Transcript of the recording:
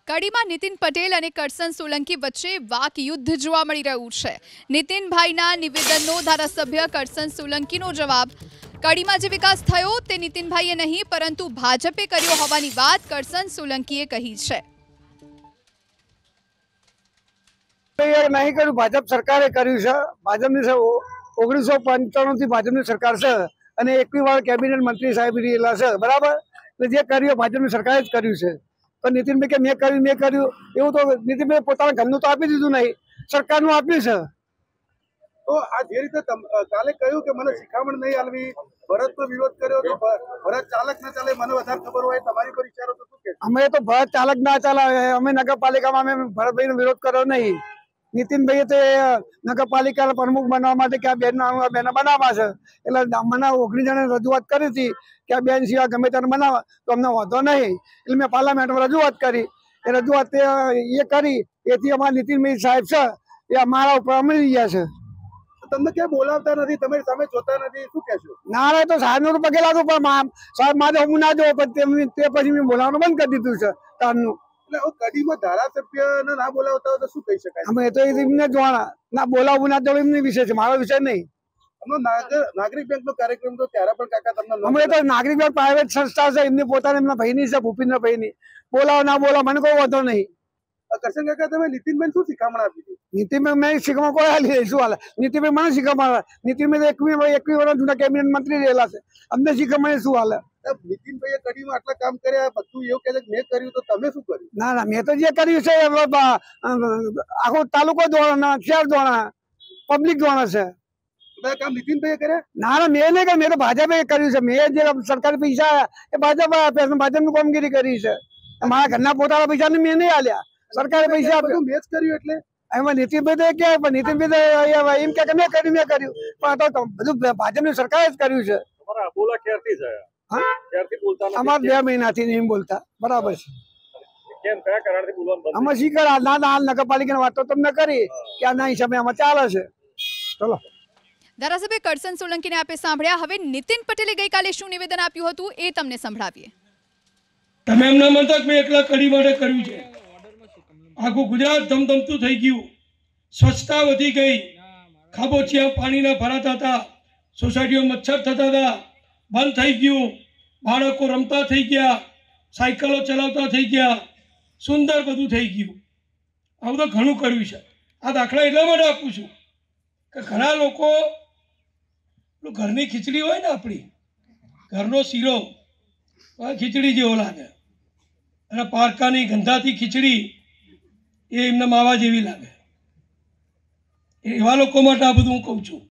કડીમાં નીતિન પટેલ અને કરસન સોલંકી વચ્ચે વાકયુદ્ધ જોવા મળી રહ્યું છે। નીતિનભાઈના નિવેદનનો ધારાસભ્ય કરસન સોલંકીનો જવાબ। કડીમાં જે વિકાસ થયો તે નીતિનભાઈએ નહીં પરંતુ ભાજપે કર્યો હોવાની વાત કરસન સોલંકીએ કહી છે। नहीं કર્યું, ભાજપ સરકારે કર્યું છે। ભાજપની 1995 થી ભાજપની સરકાર છે અને 21 વાર કેબિનેટ મંત્રી સાહેબ રહેલા છે, બરાબર। એટલે જે કર્યું ભાજપની સરકારે જ કર્યું છે। તો નીતિનભાઈ કે મેં કર્યું એવું તો નીતિનભાઈ પોતાના ઘરનું તો આપી દીધું નહીં, સરકારનું આપ્યું છે। તો આ જે રીતે કાલે કહ્યું કે મને શિખામણ નહીં આલવી, ભરતનો વિરોધ કર્યો તો ભરત ચાલક ના ચાલે, મને વધારે ખબર હોય, તમારી પર વિચારો તો શું કે? અમે તો ભરત ચાલક ના ચાલે, અમે નગરપાલિકામાં અમે ભરતભાઈનો વિરોધ કર્યો નહીં। નીતિનભાઈએ તો નગરપાલિકાના પ્રમુખ બનવા માટે કે આ બેન બનાવવા છે, એટલે મને 19 જણે રજૂઆત કરી હતી કે આ બેન સિવાય ગમે તેને બનાવવા, તો અમને વાંધો નહીં। એટલે મેં પાર્લામેન્ટમાં રજૂઆત કરી, એ રજૂઆત એ કરી, એથી અમારા નીતિનભાઈ સાહેબ છે એ અમારા ઉપર અમલી ગયા છે। તમને ક્યાં બોલાવતા નથી, તમે સામે જોતા નથી, શું કહેશો? ના તો સાહેબ નું તો પગે લાગુ, પણ સાહેબ મારે હું ના જોઉં, પણ તે પછી મેં બોલાવવાનું બંધ કરી દીધું છે તારનું। એટલે કડીમાં ધારાસભ્યને ના બોલાવતા હોય તો શું કહી શકાય? અમે તો એમને જોવાના, ના બોલાવવું ના જોવું એમની વિષય છે, મારો વિષય નહીં। નાગરિક બેંક નો કાર્યક્રમ તો ત્યારે પણ કાકા તમને અમે તો નાગરિક બેંક પ્રાઇવેટ સંસ્થા છે, એમની પોતાની એમના ભાઈની છે, ભૂપેન્દ્રભાઈની। બોલાવો ના બોલાવો મને કોઈ વાંધો નહીં। કરશન કાકા, તમે નીતિનભાઈ શું શિખામણ આપી હતી? નીતિનભાઈ મેં શિખામણ કોઈ હાલી શું હાલે? નીતિનભાઈ મને શિખામણ, નીતિનભાઈ 21 વર્ષ જૂના કેબિનેટ મંત્રી રહેલા છે, અમને શિખામણ શું હાલે? નીતિનભાઈએ કડીમાં આટલા કામ કર્યા, બધું એવું કહે છે મેં કર્યું, તો તમે શું કર્યું? ના મેં તો જે કર્યું છે આખો તાલુકો દોણા, શહેર દોણા, પબ્લિક દોણા છે। કામ નીતિનભાઈએ કર્યા? ના મેં નહીં કર્યું, મેં તો ભાજપે કર્યું છે। મેં જે સરકારી પૈસા એ ભાજપ આપ્યા, ભાજપની કામગીરી કરી છે। મારા ઘરના પોતાના પૈસા મેં નહીં આલ્યા, સરકારે પૈસા આપ્યા, મેં જ કર્યું। એટલે એમાં નીતિનભાઈ કે નીતિનભાઈ એમ કે મેં કર્યું, પણ તો બધું ભાજપની સરકારે જ કર્યું છે। અમારે 2 મહિનાથી નહીં બોલતા, બરાબર છે। અમે શીખર ના નગરપાલિકાની વાત તો તમને કરી કે આના હિસાબે આમાં ચાલે છે। ચલો, ધારાસભ્ય કરસન સોલંકીને આપે સાંભળ્યા। હવે નીતિન પટેલે ગઈકાલે શું નિવેદન આપ્યું હતું એ તમને સંભળાવીએ। તમે એમ ના માનતા કે મેં એકલા કડી માટે કર્યું છે। આખું ગુજરાત ધમધમતું થઈ ગયું, સ્વચ્છતા વધી ગઈ, ખાબોચિયા પાણીના ભરાતા હતા, સોસાયટીઓ મચ્છર થતા હતા, બંધ થઈ ગયું, બાળકો રમતા થઈ ગયા, સાયકલો ચલાવતા થઈ ગયા, સુંદર બધું થઈ ગયું। આ બધું ઘણું કર્યું છે। આ દાખલા એટલા માટે આપું છું કે ઘણા લોકો ઘરની ખીચડી હોય ને, આપણી ઘરનો શીરો ખીચડી જેવો લાગે, અને પારકાની ગંધાથી ખીચડી એ એમને માવા જેવી લાગે। એવા લોકો માટે આ બધું હું કહું છું।